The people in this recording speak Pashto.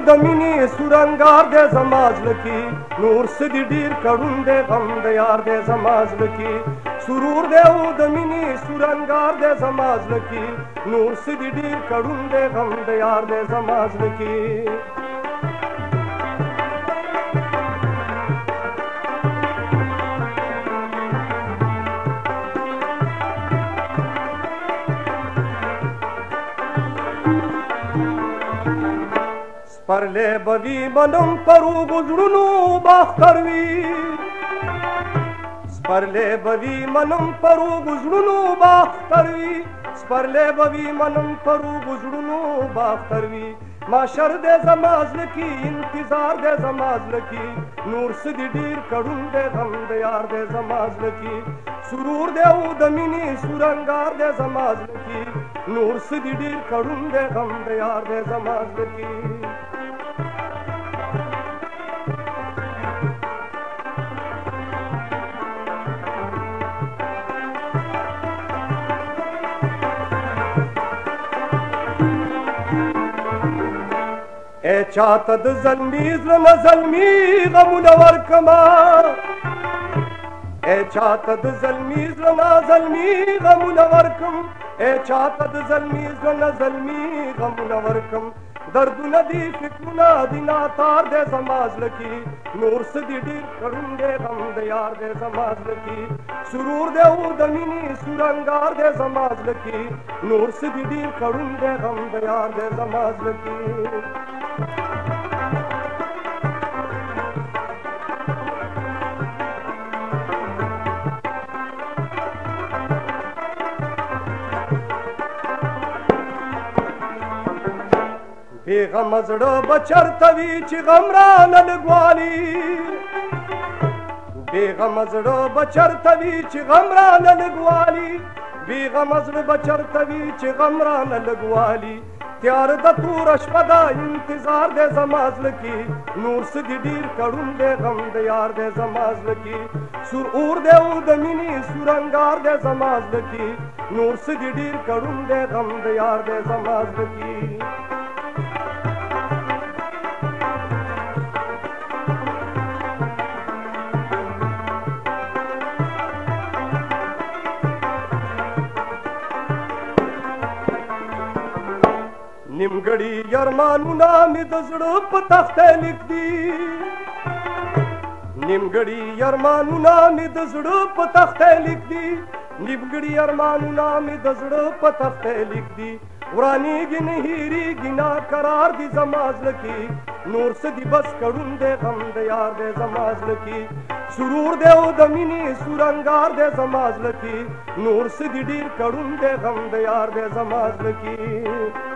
د مینې سورنګار دی زما زړه کې نور څه دي ډېر کړون دی غم د یار دی زما زړه کې سرور دی او د مینې سورنګار دی زما زړه کې نور څه دي ډېر کړون دی غم د یار دی زما زړه کې سپرلی به وي منم پر اوږو زړونو باختر وي سپرلی به وي منم پر اوږو زړونو باختر وي سپرلی به وي منم پر اوږو زړونو باختر وي ماشر دی زما زړه کې انتظار دی زما زړه کې نور څه دي ډېر کړون دی غم د یار دی زما زړه کې سرور دی او د مینې سورنګار دی زما زړه کې نور څه دي ډېر کړون دی غم د یار دی زما زړه کې ای چاته د زلمي زړه نه زلمي غمونه ورکما ای چاته د زلمي زړه نه زلمي غمونه ورکم ای چاته د زلمي زړه نه زلمي غمونه ورکم دردونه دي فکرونه دي ناتار دی زما زړه کې نور څه دي ډېر کړون دی غم د یار دی زما زړه کې سرور دی او د مینې سورنګار دی زما زړه کې نور څه دي ډېر کړون دی غم د یار دی زما زړه کې بېغمه زړه به چرته وي چې غم رانه لږ والي بېغمه زړه به چرته وي چې غم رانه لږ والي بېغمه زړه به چرته وي چې غم رانه لږ والي تیاره د توره شپه ده انتظار دی زما زړه کې نور څه دي ډېر کړون دی غم د یار دی زما زړه کې سور اور دی او د مینې سورنګار دی زما زړه کې نور څه دي ډېر کړون دی غم د یار دی زما زړه کې نیمګړي ارمانونه مې د زړه په تخته لیکدي نیمګړي ارمانونه مې د زړه په تخته لیکدي نیمګړي ارمانونه مې د زړه په تخته لیکدي ورانېږي نه هېرېږي نه قرار دي زما زړه کې نور څه دي بس کړون دی غم د یار دی زما زړه کې سرور دی او د مینې سورنګار دی زما زړه کې نور څه دي ډېر کړون دی غم د یار دی زما زړه کې